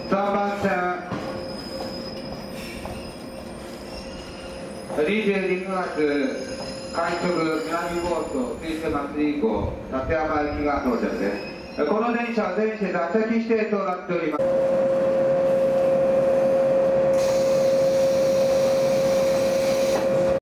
3番線22月快速南房総水星祭り以降立山行きが到着です。この電車は全線座席指定となっております。